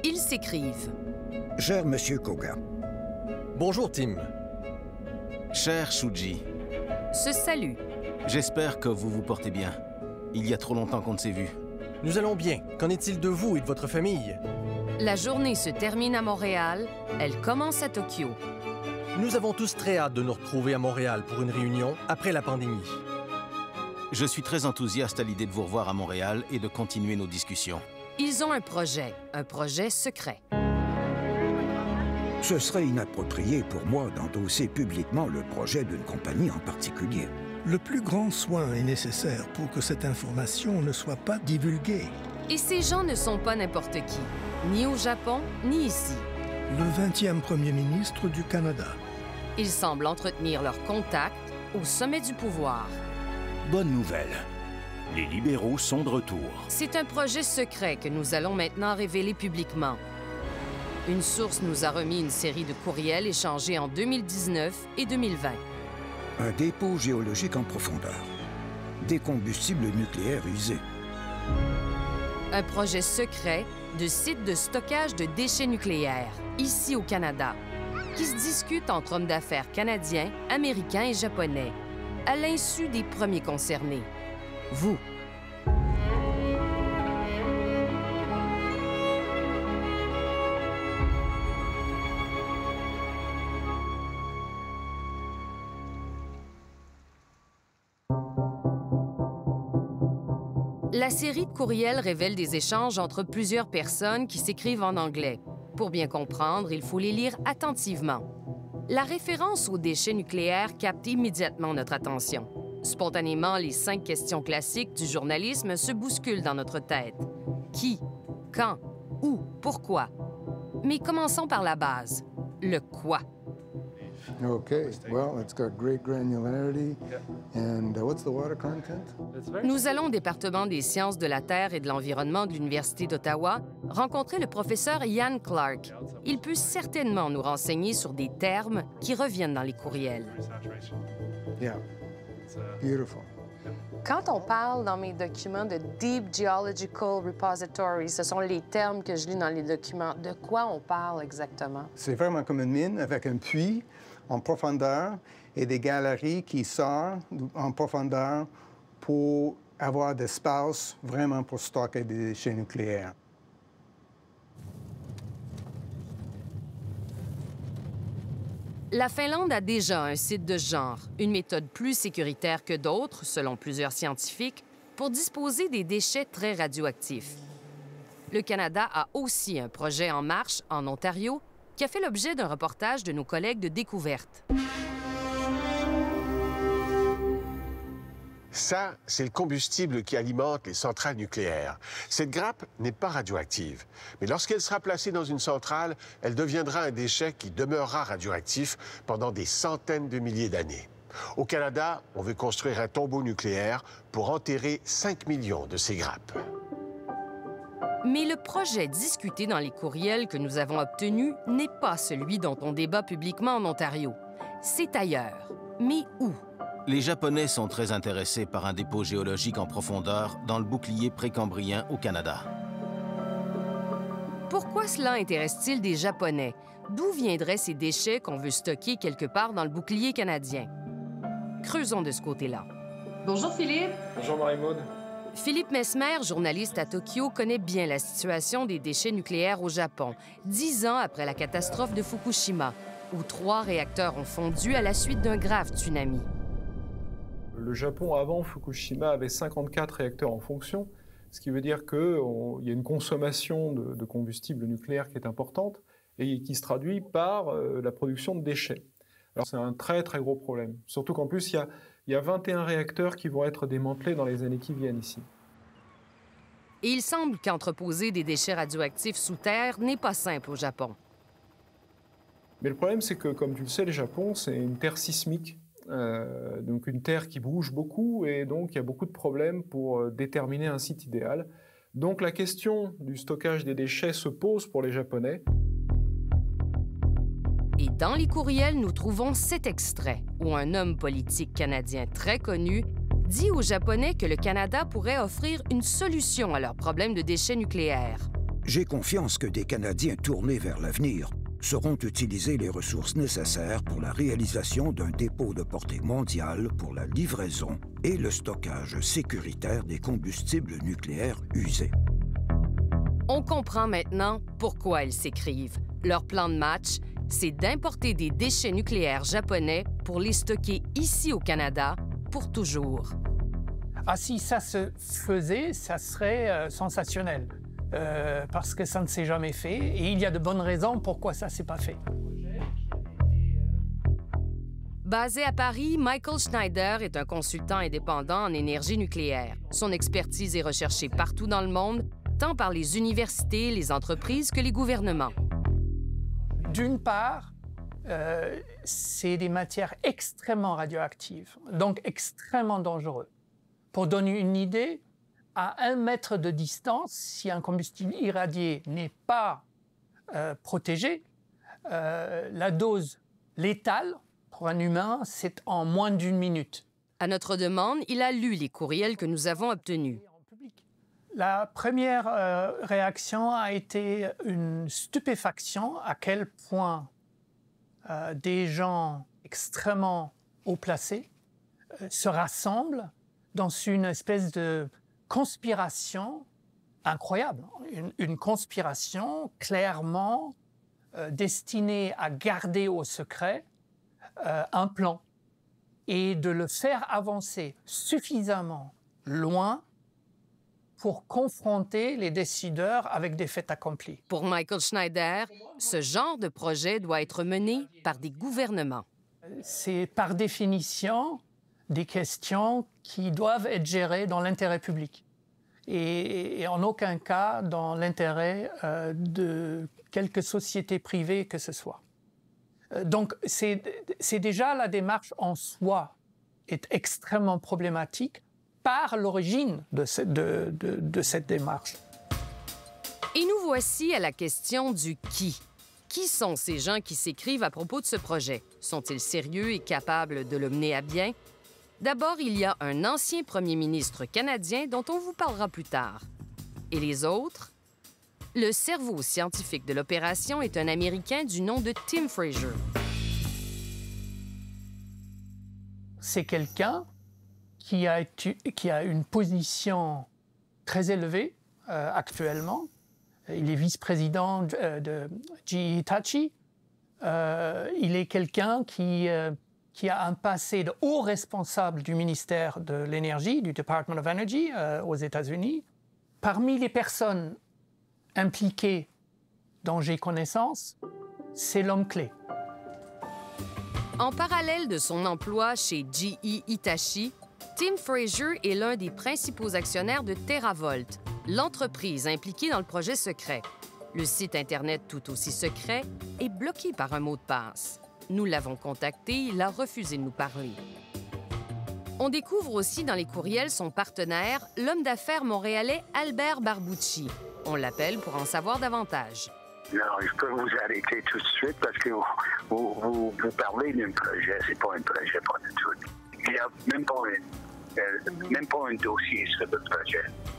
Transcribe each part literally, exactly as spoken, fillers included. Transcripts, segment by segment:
Ils s'écrivent. Cher Monsieur Koga. Bonjour, Tim. Cher Shuji. Se saluent. J'espère que vous vous portez bien. Il y a trop longtemps qu'on ne s'est vu. Nous allons bien. Qu'en est-il de vous et de votre famille? La journée se termine à Montréal, elle commence à Tokyo. Nous avons tous très hâte de nous retrouver à Montréal pour une réunion après la pandémie. Je suis très enthousiaste à l'idée de vous revoir à Montréal et de continuer nos discussions. Ils ont un projet, un projet secret. Ce serait inapproprié pour moi d'endosser publiquement le projet d'une compagnie en particulier. Le plus grand soin est nécessaire pour que cette information ne soit pas divulguée. Et ces gens ne sont pas n'importe qui, ni au Japon, ni ici. Le vingtième premier ministre du Canada. Ils semblent entretenir leurs contacts au sommet du pouvoir. Bonne nouvelle. Les libéraux sont de retour. C'est un projet secret que nous allons maintenant révéler publiquement. Une source nous a remis une série de courriels échangés en deux mille dix-neuf et deux mille vingt. Un dépôt géologique en profondeur. Des combustibles nucléaires usés. Un projet secret de site de stockage de déchets nucléaires, ici au Canada, qui se discute entre hommes d'affaires canadiens, américains et japonais, à l'insu des premiers concernés. Vous. La série de courriels révèle des échanges entre plusieurs personnes qui s'écrivent en anglais. Pour bien comprendre, il faut les lire attentivement. La référence aux déchets nucléaires capte immédiatement notre attention. Spontanément, les cinq questions classiques du journalisme se bousculent dans notre tête. Qui? Quand? Où? Pourquoi? Mais commençons par la base. Le quoi? Okay, well, it's got great granularity. And uh, what's the water content? Nous allons au département des sciences de la Terre et de l'environnement de l'Université d'Ottawa rencontrer le professeur Ian Clark. Il peut certainement nous renseigner sur des termes qui reviennent dans les courriels. Yeah, beautiful. Quand on parle dans mes documents de Deep Geological Repository, ce sont les termes que je lis dans les documents. De quoi on parle exactement? C'est vraiment comme une mine avec un puits en profondeur et des galeries qui sortent en profondeur pour avoir d'espace vraiment pour stocker des déchets nucléaires. La Finlande a déjà un site de ce genre, une méthode plus sécuritaire que d'autres, selon plusieurs scientifiques, pour disposer des déchets très radioactifs. Le Canada a aussi un projet en marche en Ontario qui a fait l'objet d'un reportage de nos collègues de Découverte. Ça, c'est le combustible qui alimente les centrales nucléaires. Cette grappe n'est pas radioactive, mais lorsqu'elle sera placée dans une centrale, elle deviendra un déchet qui demeurera radioactif pendant des centaines de milliers d'années. Au Canada, on veut construire un tombeau nucléaire pour enterrer cinq millions de ces grappes. Mais le projet discuté dans les courriels que nous avons obtenus n'est pas celui dont on débat publiquement en Ontario. C'est ailleurs. Mais où? Les Japonais sont très intéressés par un dépôt géologique en profondeur dans le bouclier précambrien au Canada. Pourquoi cela intéresse-t-il des Japonais? D'où viendraient ces déchets qu'on veut stocker quelque part dans le bouclier canadien? Creusons de ce côté-là. Bonjour Philippe. Bonjour Marie-Maude. Philippe Mesmer, journaliste à Tokyo, connaît bien la situation des déchets nucléaires au Japon, dix ans après la catastrophe de Fukushima, où trois réacteurs ont fondu à la suite d'un grave tsunami. Le Japon, avant Fukushima, avait cinquante-quatre réacteurs en fonction, ce qui veut dire qu'il y a une consommation de, de combustible nucléaire qui est importante et qui se traduit par euh, la production de déchets. Alors c'est un très très gros problème, surtout qu'en plus il y a, il y a vingt et un réacteurs qui vont être démantelés dans les années qui viennent ici. Et il semble qu'entreposer des déchets radioactifs sous terre n'est pas simple au Japon. Mais le problème, c'est que, comme tu le sais, le Japon, c'est une terre sismique, euh, donc une terre qui bouge beaucoup, et donc il y a beaucoup de problèmes pour euh, déterminer un site idéal. Donc la question du stockage des déchets se pose pour les Japonais. Et dans les courriels, nous trouvons cet extrait où un homme politique canadien très connu dit aux Japonais que le Canada pourrait offrir une solution à leur problème de déchets nucléaires. J'ai confiance que des Canadiens tournés vers l'avenir sauront utiliser les ressources nécessaires pour la réalisation d'un dépôt de portée mondiale pour la livraison et le stockage sécuritaire des combustibles nucléaires usés. On comprend maintenant pourquoi ils s'écrivent. Leur plan de match, c'est d'importer des déchets nucléaires japonais pour les stocker ici au Canada pour toujours. Ah, si ça se faisait, ça serait euh, sensationnel, euh, parce que ça ne s'est jamais fait, et il y a de bonnes raisons pourquoi ça ne s'est pas fait. Basé à Paris, Michael Schneider est un consultant indépendant en énergie nucléaire. Son expertise est recherchée partout dans le monde, tant par les universités, les entreprises que les gouvernements. D'une part, euh, c'est des matières extrêmement radioactives, donc extrêmement dangereuses. Pour donner une idée, à un mètre de distance, si un combustible irradié n'est pas euh, protégé, euh, la dose létale pour un humain, c'est en moins d'une minute. À notre demande, il a lu les courriels que nous avons obtenus. La première euh, réaction a été une stupéfaction à quel point euh, des gens extrêmement haut placés euh, se rassemblent dans une espèce de conspiration incroyable. Une, une conspiration clairement euh, destinée à garder au secret euh, un plan et de le faire avancer suffisamment loin pour confronter les décideurs avec des faits accomplis. Pour Michael Schneider, ce genre de projet doit être mené par des gouvernements. C'est par définition des questions qui doivent être gérées dans l'intérêt public et, et en aucun cas dans l'intérêt euh, de quelque société privée que ce soit. Euh, donc c'est, c'est déjà la démarche en soi est extrêmement problématique par l'origine de, ce, de, de, de cette démarche. Et nous voici à la question du qui. Qui sont ces gens qui s'écrivent à propos de ce projet? Sont-ils sérieux et capables de le mener à bien? D'abord, il y a un ancien premier ministre canadien dont on vous parlera plus tard. Et les autres? Le cerveau scientifique de l'opération est un Américain du nom de Tim Fraser. C'est quelqu'un qui a, qui a une position très élevée euh, actuellement. Il est vice-président de, de G E Hitachi. Euh, il est quelqu'un qui, euh, qui a un passé de haut responsable du ministère de l'Énergie, du Department of Energy euh, aux États-Unis. Parmi les personnes impliquées dont j'ai connaissance, c'est l'homme clé. En parallèle de son emploi chez G E Hitachi, Tim Fraser est l'un des principaux actionnaires de TerraVolt, l'entreprise impliquée dans le projet secret. Le site Internet tout aussi secret est bloqué par un mot de passe. Nous l'avons contacté, il a refusé de nous parler. On découvre aussi dans les courriels son partenaire, l'homme d'affaires montréalais Albert Barbucci. On l'appelle pour en savoir davantage. Non, je peux vous arrêter tout de suite parce que vous, vous, vous, vous parlez d'un projet. C'est pas un projet, pas du tout. Il n'y a même pas, un, euh, même pas un dossier sur le projet.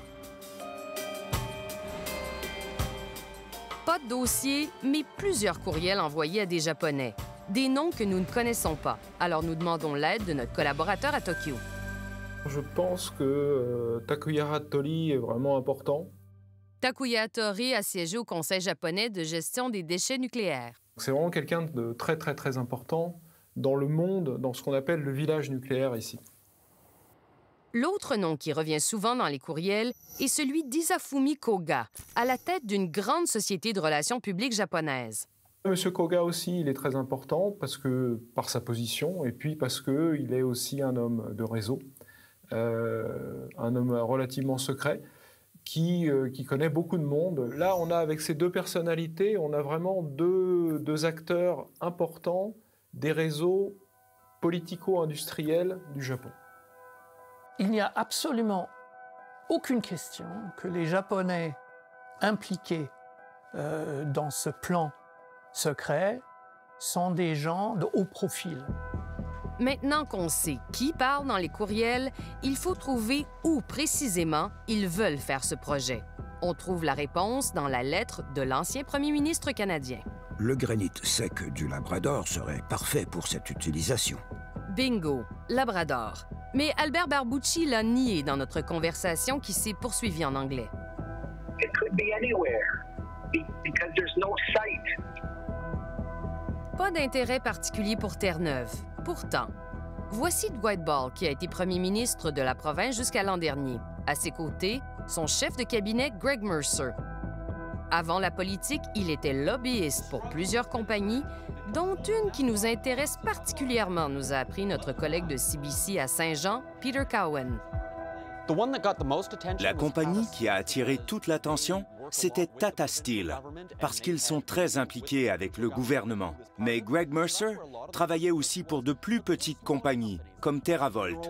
Pas de dossier, mais plusieurs courriels envoyés à des Japonais. Des noms que nous ne connaissons pas. Alors nous demandons l'aide de notre collaborateur à Tokyo. Je pense que euh, Takuya Hattori est vraiment important. Takuya Hattori a siégé au Conseil japonais de gestion des déchets nucléaires. C'est vraiment quelqu'un de très, très, très important dans le monde, dans ce qu'on appelle le village nucléaire ici. L'autre nom qui revient souvent dans les courriels est celui d'Isafumi Koga, à la tête d'une grande société de relations publiques japonaise. Monsieur Koga aussi, il est très important parce que, par sa position et puis parce qu'il est aussi un homme de réseau, euh, un homme relativement secret qui, euh, qui connaît beaucoup de monde. Là, on a avec ces deux personnalités, on a vraiment deux, deux acteurs importants des réseaux politico-industriels du Japon. Il n'y a absolument aucune question que les Japonais impliqués euh, dans ce plan secret sont des gens de haut profil. Maintenant qu'on sait qui parle dans les courriels, il faut trouver où précisément ils veulent faire ce projet. On trouve la réponse dans la lettre de l'ancien premier ministre canadien. Le granit sec du Labrador serait parfait pour cette utilisation. Bingo, Labrador. Mais Albert Barbucci l'a nié dans notre conversation qui s'est poursuivie en anglais. It could be anywhere because there's no site. Pas d'intérêt particulier pour Terre-Neuve. Pourtant, voici Dwight Ball qui a été premier ministre de la province jusqu'à l'an dernier. À ses côtés, son chef de cabinet Greg Mercer. Avant la politique, il était lobbyiste pour plusieurs compagnies, dont une qui nous intéresse particulièrement, nous a appris notre collègue de C B C à Saint-Jean, Peter Cowan. La compagnie qui a attiré toute l'attention, c'était Tata Steel, parce qu'ils sont très impliqués avec le gouvernement. Mais Greg Mercer travaillait aussi pour de plus petites compagnies, comme TerraVolt.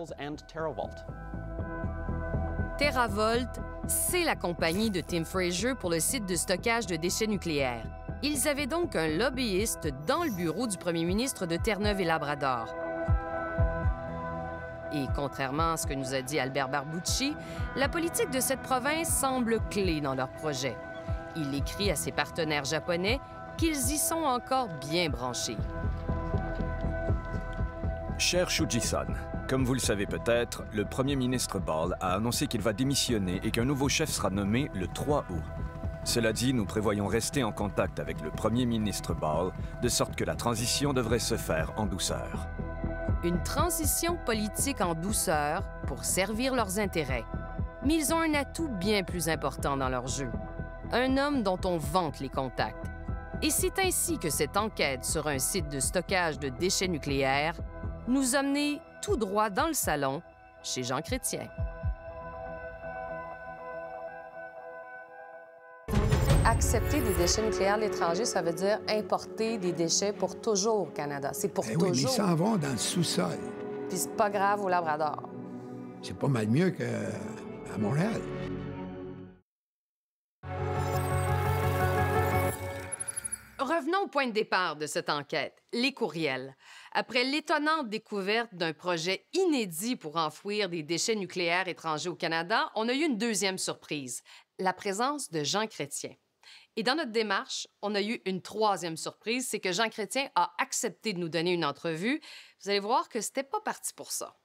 TerraVolt, c'est la compagnie de Tim Fraser pour le site de stockage de déchets nucléaires. Ils avaient donc un lobbyiste dans le bureau du premier ministre de Terre-Neuve et Labrador. Et contrairement à ce que nous a dit Albert Barbucci, la politique de cette province semble clé dans leur projet. Il écrit à ses partenaires japonais qu'ils y sont encore bien branchés. Cher Shuji-san, comme vous le savez peut-être, le premier ministre Ball a annoncé qu'il va démissionner et qu'un nouveau chef sera nommé le trois août. Cela dit, nous prévoyons rester en contact avec le premier ministre Ball, de sorte que la transition devrait se faire en douceur. Une transition politique en douceur pour servir leurs intérêts. Mais ils ont un atout bien plus important dans leur jeu. Un homme dont on vante les contacts. Et c'est ainsi que cette enquête sur un site de stockage de déchets nucléaires nous a menés tout droit dans le salon chez Jean Chrétien. Accepter des déchets nucléaires à l'étranger, ça veut dire importer des déchets pour toujours au Canada. C'est pour Eh toujours. oui, mais ils s'en vont dans le sous-sol. Puis c'est pas grave au Labrador. C'est pas mal mieux qu'à Montréal. Revenons au point de départ de cette enquête, les courriels. Après l'étonnante découverte d'un projet inédit pour enfouir des déchets nucléaires étrangers au Canada, on a eu une deuxième surprise, la présence de Jean Chrétien. Et dans notre démarche, on a eu une troisième surprise, c'est que Jean Chrétien a accepté de nous donner une entrevue. Vous allez voir que c'était pas parti pour ça.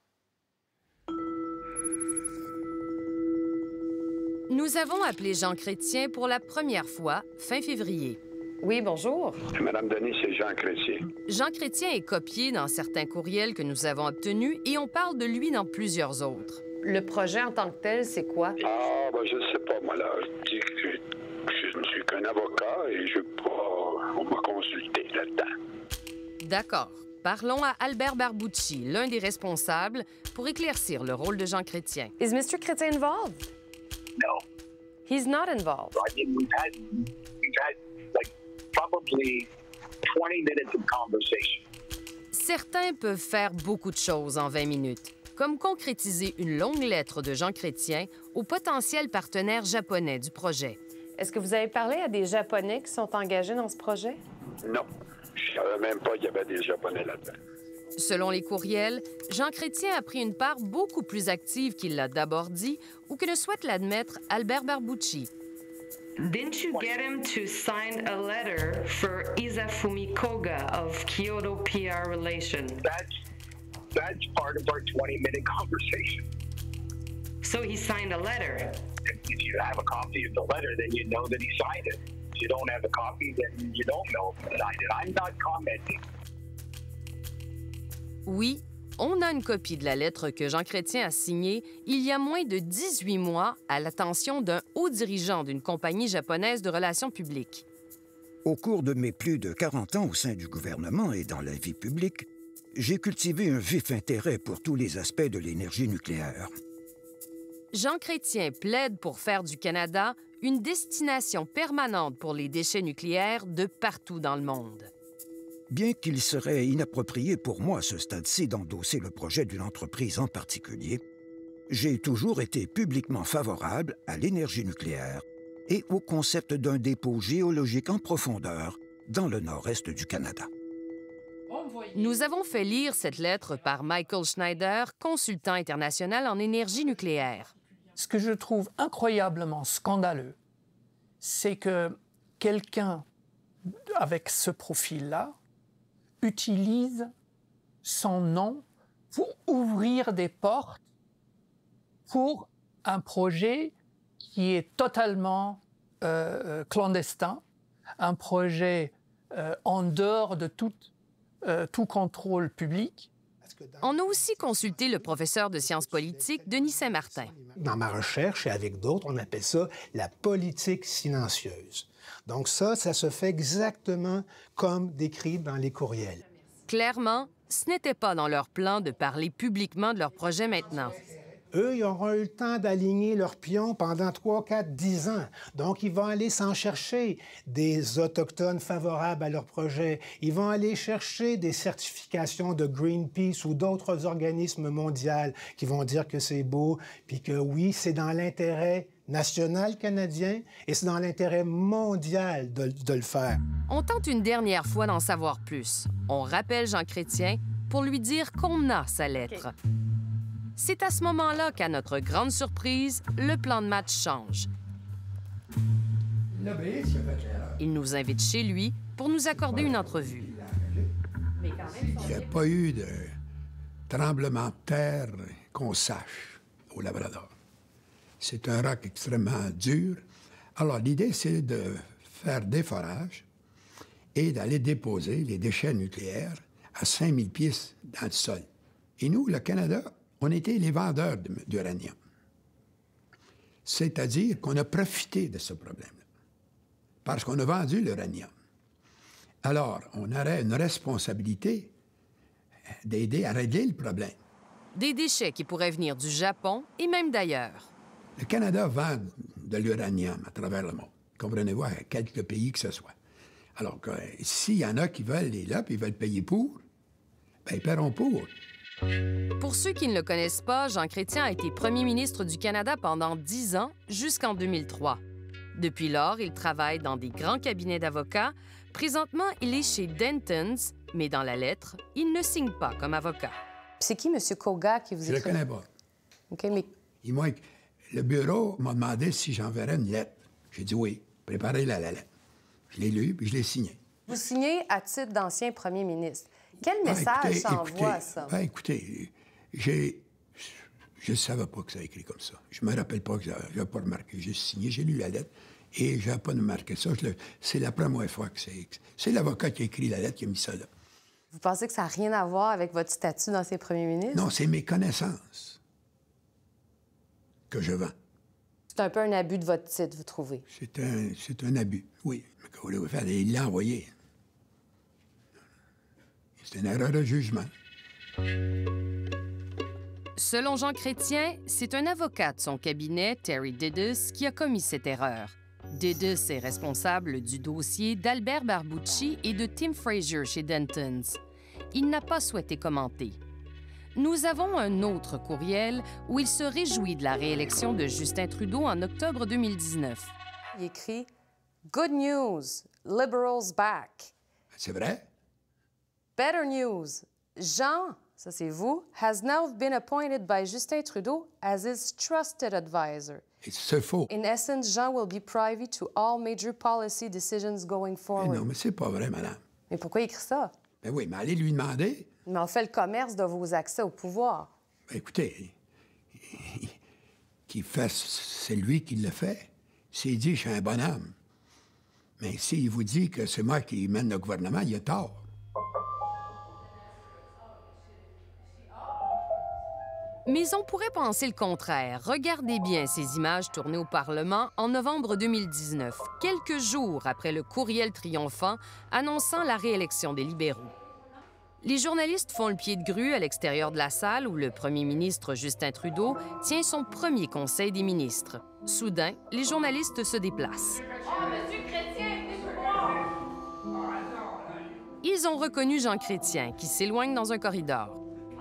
Nous avons appelé Jean Chrétien pour la première fois fin février. Oui, bonjour. Madame Denis, c'est Jean Chrétien. Jean Chrétien est copié dans certains courriels que nous avons obtenus et on parle de lui dans plusieurs autres. Le projet en tant que tel, c'est quoi? Ah, ben je sais pas, moi, là. Je dis que je, je ne suis qu'un avocat et je peux pas... On m'a consulté là-dedans. D'accord. Parlons à Albert Barbucci, l'un des responsables, pour éclaircir le rôle de Jean Chrétien. Is mister Chrétien involved? No. He's not involved. I mean, we've had, we've had like probably twenty minutes of conversation. Certains peuvent faire beaucoup de choses en vingt minutes, comme concrétiser une longue lettre de Jean Chrétien aux potentiels partenaires japonais du projet. Est-ce que vous avez parlé à des Japonais qui sont engagés dans ce projet? Non. Je savais même pas qu'il y avait des Japonais là-dedans. Selon les courriels, Jean Chrétien a pris une part beaucoup plus active qu'il l'a d'abord dit ou que ne souhaite l'admettre Albert Barbucci. Didn't you get him to sign a letter for Isafumi Koga of Kyoto P R Relations? That's, that's part of our twenty-minute conversation. So he signed a letter? If you have a copy of the letter, then you know that he signed it. If you don't have a copy, then you don't know if he signed it. I'm not commenting. Oui, on a une copie de la lettre que Jean Chrétien a signée il y a moins de dix-huit mois à l'attention d'un haut dirigeant d'une compagnie japonaise de relations publiques. Au cours de mes plus de quarante ans au sein du gouvernement et dans la vie publique, j'ai cultivé un vif intérêt pour tous les aspects de l'énergie nucléaire. Jean Chrétien plaide pour faire du Canada une destination permanente pour les déchets nucléaires de partout dans le monde. Bien qu'il serait inapproprié pour moi à ce stade-ci d'endosser le projet d'une entreprise en particulier, j'ai toujours été publiquement favorable à l'énergie nucléaire et au concept d'un dépôt géologique en profondeur dans le nord-est du Canada. Nous avons fait lire cette lettre par Michael Schneider, consultant international en énergie nucléaire. Ce que je trouve incroyablement scandaleux, c'est que quelqu'un avec ce profil-là utilise son nom pour ouvrir des portes pour un projet qui est totalement euh, clandestin, un projet euh, en dehors de tout, euh, tout contrôle public. On a aussi consulté le professeur de sciences politiques, Denis Saint-Martin. Dans ma recherche et avec d'autres, on appelle ça la politique silencieuse. Donc ça, ça se fait exactement comme décrit dans les courriels. Clairement, ce n'était pas dans leur plan de parler publiquement de leur projet maintenant. Eux, ils auront eu le temps d'aligner leurs pions pendant trois, quatre, dix ans. Donc, ils vont aller s'en chercher des Autochtones favorables à leur projet. Ils vont aller chercher des certifications de Greenpeace ou d'autres organismes mondiaux qui vont dire que c'est beau, puis que oui, c'est dans l'intérêt national canadien et c'est dans l'intérêt mondial de, de le faire. On tente une dernière fois d'en savoir plus. On rappelle Jean Chrétien pour lui dire qu'on a sa lettre. Okay. C'est à ce moment-là qu'à notre grande surprise, le plan de match change. Il nous invite chez lui pour nous accorder une entrevue. Il n'y a pas eu de tremblement de terre qu'on sache au Labrador. C'est un roc extrêmement dur. Alors, l'idée, c'est de faire des forages et d'aller déposer les déchets nucléaires à cinq mille pieds dans le sol. Et nous, le Canada, on était les vendeurs d'uranium. C'est-à-dire qu'on a profité de ce problème-là, parce qu'on a vendu l'uranium. Alors, on aurait une responsabilité d'aider à régler le problème. Des déchets qui pourraient venir du Japon et même d'ailleurs. Le Canada vend de l'uranium à travers le monde, comprenez-vous, à quelques pays que ce soit. Alors que s'il y en a qui veulent les là, puis ils veulent payer pour, bien, ils paieront pour. Pour ceux qui ne le connaissent pas, Jean Chrétien a été premier ministre du Canada pendant dix ans, jusqu'en deux mille trois. Depuis lors, il travaille dans des grands cabinets d'avocats. Présentement, il est chez Dentons, mais dans la lettre, il ne signe pas comme avocat. C'est qui, M. Koga, qui vous écrit? Je le connais pas. OK, mais... Il m'a... Le bureau m'a demandé si j'enverrais une lettre. J'ai dit oui, préparez-la la lettre. Je l'ai lue, puis je l'ai signée. Vous signez à titre d'ancien premier ministre. Quel message s'envoie, ça? Ben, écoutez, j'ai... Je ne savais pas que ça a écrit comme ça. Je me rappelle pas que je n'avais pas remarqué. J'ai signé, j'ai lu la lettre et je n'avais pas remarqué ça. Le... C'est la première fois que c'est... C'est l'avocat qui a écrit la lettre qui a mis ça là. Vous pensez que ça n'a rien à voir avec votre statut d'ancien premier ministre? Non, c'est mes connaissances que je vends. C'est un peu un abus de votre titre, vous trouvez? C'est un, c'est un abus, oui. Mais que voulez-vous faire? Il l'a envoyé. C'est une erreur de jugement. Selon Jean Chrétien, c'est un avocat de son cabinet, Terry Didus, qui a commis cette erreur. Didus est responsable du dossier d'Albert Barbucci et de Tim Fraser chez Dentons. Il n'a pas souhaité commenter. Nous avons un autre courriel où il se réjouit de la réélection de Justin Trudeau en octobre deux mille dix-neuf. Il écrit « Good news, Liberals back ». C'est vrai? Better news, Jean, ça c'est vous, has now been appointed by Justin Trudeau as his trusted advisor. C'est faux. In essence, Jean will be privy to all major policy decisions going forward. Mais non, mais c'est pas vrai, madame. Mais pourquoi il écrit ça? Ben oui, mais allez lui demander. Mais on fait le commerce de vos accès au pouvoir. Ben écoutez, qu'il fasse, c'est lui qui le fait. S'il dit « je suis un bonhomme », mais s'il vous dit que c'est moi qui mène le gouvernement, il a tort. Mais on pourrait penser le contraire. Regardez bien ces images tournées au Parlement en novembre deux mille dix-neuf, quelques jours après le courriel triomphant annonçant la réélection des libéraux. Les journalistes font le pied de grue à l'extérieur de la salle où le premier ministre Justin Trudeau tient son premier conseil des ministres. Soudain, les journalistes se déplacent. Oh, Monsieur Chrétien, venez vous voir! Ils ont reconnu Jean Chrétien qui s'éloigne dans un corridor.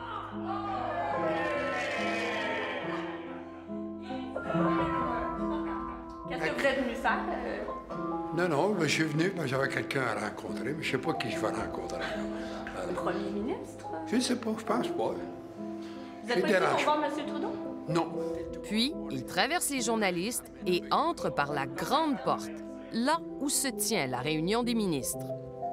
Qu'est-ce que vous êtes venu faire? Non, non, je suis venu parce que j'avais quelqu'un à rencontrer, mais je ne sais pas qui je vais rencontrer. Le premier ministre? Je ne sais pas, je pense pas. Vous êtes pas ici pour voir M. Trudeau? Non. Puis, il traverse les journalistes et entre par la grande porte. là où se tient la réunion des ministres.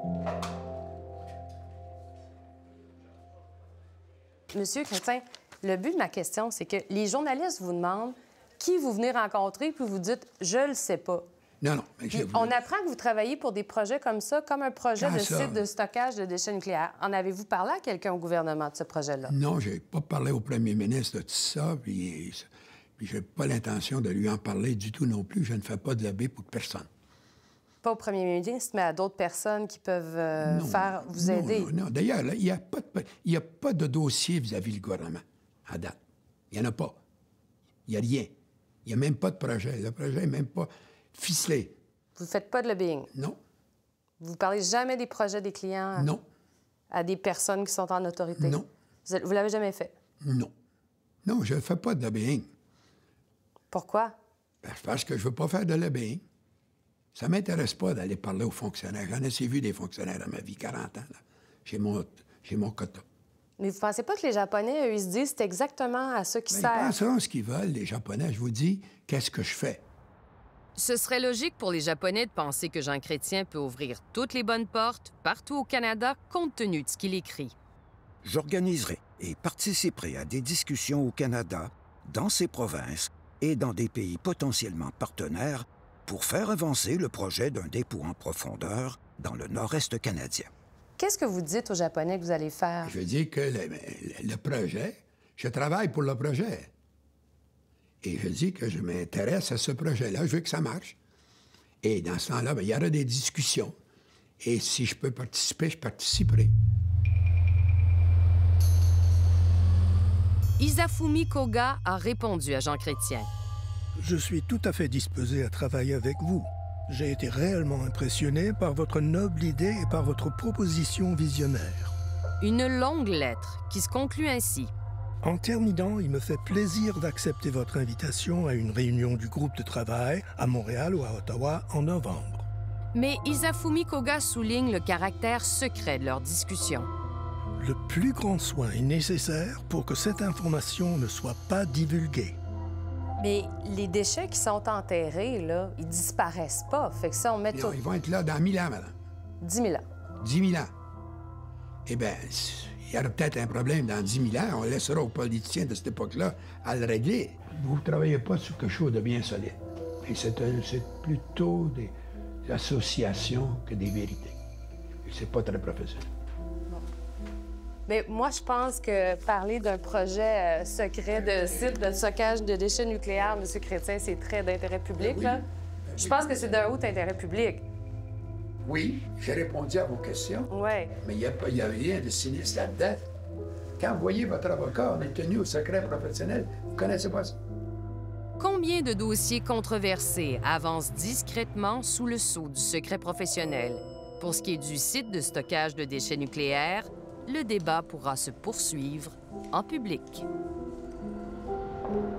Monsieur Chrétien, le but de ma question, c'est que les journalistes vous demandent qui vous venez rencontrer, puis vous dites « je le sais pas ». Non, non. Puis on apprend que vous travaillez pour des projets comme ça, comme un projet Quand de ça? site de stockage de déchets nucléaires. En avez-vous parlé à quelqu'un au gouvernement de ce projet-là? Non, je n'ai pas parlé au premier ministre de tout ça, puis, puis je n'ai pas l'intention de lui en parler du tout non plus. Je ne fais pas de lobby pour personne. Pas au premier ministre, mais à d'autres personnes qui peuvent euh, non, faire vous non, aider. Non, non. D'ailleurs, il n'y a, a pas de dossier vis-à-vis du gouvernement à date. Il n'y en a pas. Il n'y a rien. Il n'y a même pas de projet. Le projet n'est même pas ficelé. Vous ne faites pas de lobbying? Non. Vous ne parlez jamais des projets des clients? Non. À des personnes qui sont en autorité? Non. Vous ne l'avez jamais fait? Non. Non, je ne fais pas de lobbying. Pourquoi? Ben, parce que je ne veux pas faire de lobbying. Ça ne m'intéresse pas d'aller parler aux fonctionnaires. J'en ai assez vu des fonctionnaires dans ma vie, quarante ans. J'ai mon, j'ai mon quota. Mais vous ne pensez pas que les Japonais, eux, ils se disent c'est exactement à ça qu'ils ben, servent? Ils penseront ce qu'ils veulent, les Japonais. Je vous dis, qu'est-ce que je fais? Ce serait logique pour les Japonais de penser que Jean Chrétien peut ouvrir toutes les bonnes portes partout au Canada compte tenu de ce qu'il écrit. J'organiserai et participerai à des discussions au Canada, dans ces provinces et dans des pays potentiellement partenaires pour faire avancer le projet d'un dépôt en profondeur dans le nord-est canadien. Qu'est-ce que vous dites aux Japonais que vous allez faire? Je dis que le, le projet, je travaille pour le projet. Et je dis que je m'intéresse à ce projet-là, je veux que ça marche. Et dans ce temps-là, bien, il y aura des discussions. Et si je peux participer, je participerai. Isafumi Koga a répondu à Jean Chrétien. Je suis tout à fait disposé à travailler avec vous. J'ai été réellement impressionné par votre noble idée et par votre proposition visionnaire. Une longue lettre qui se conclut ainsi. En terminant, il me fait plaisir d'accepter votre invitation à une réunion du groupe de travail à Montréal ou à Ottawa en novembre. Mais Isafumi Koga souligne le caractère secret de leur discussion. Le plus grand soin est nécessaire pour que cette information ne soit pas divulguée. Mais les déchets qui sont enterrés, là, ils disparaissent pas. Fait que ça, on met Non, tout... ils vont être là dans mille ans, madame. dix mille ans. dix mille ans. Eh bien, il y aura peut-être un problème dans dix mille ans. On laissera aux politiciens de cette époque-là à le régler. Vous ne travaillez pas sur quelque chose de bien solide. Et c'est plutôt des associations que des vérités. Et c'est pas très professionnel. Mais moi, je pense que parler d'un projet euh, secret de site de stockage de déchets nucléaires, M. Chrétien, c'est très d'intérêt public, oui. là. Ben je oui. pense que c'est d'un haut intérêt public. Oui, j'ai répondu à vos questions. Oui. Mais il n'y a, a rien de sinistre là-dedans. Quand vous voyez votre avocat, on est tenu au secret professionnel. Vous ne connaissez pas ça? Combien de dossiers controversés avancent discrètement sous le sceau du secret professionnel? Pour ce qui est du site de stockage de déchets nucléaires, le débat pourra se poursuivre en public.